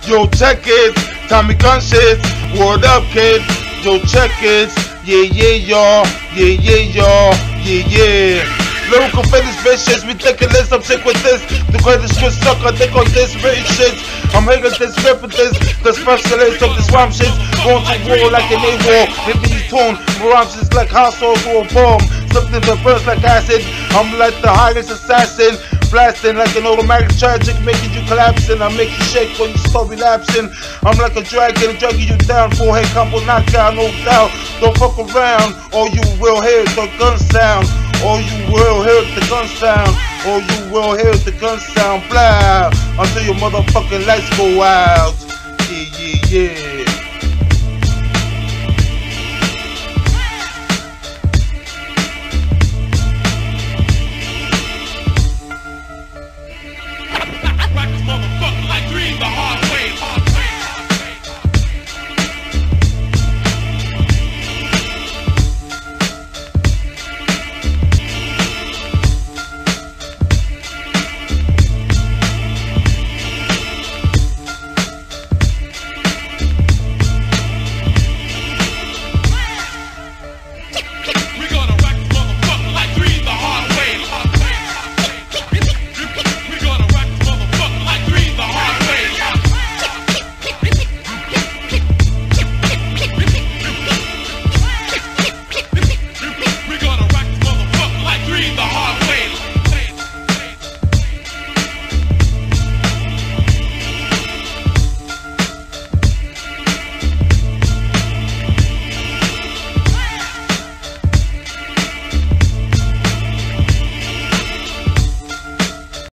Yo, check it, Tommy Gun shit. Word up, kid. Yo, check it. Yeah, yeah, y'all. Yeah, yeah, y'all. Yeah, yeah. Lyrical finish vicious, ridiculous. I'm sick with this. The greatest shit sucker, think on this written shit. I'm hating this, ripping this. The specialist of this rhyme shit. Going to war like an A-war. Maybe he's torn. My rhymes is like household to a bomb. Something that bursts like acid. I'm like the highest assassin. Blasting like an automatic tragic, making you collapsing. I make you shake when you start relapsing. I'm like a dragon, dragging you down. Forehead combo knockout, no doubt. Don't fuck around, or you will hear the gun sound. Or you will hear the gun sound. Or you will hear the gun sound. Blah, until your motherfucking lights go out. Yeah, yeah, yeah.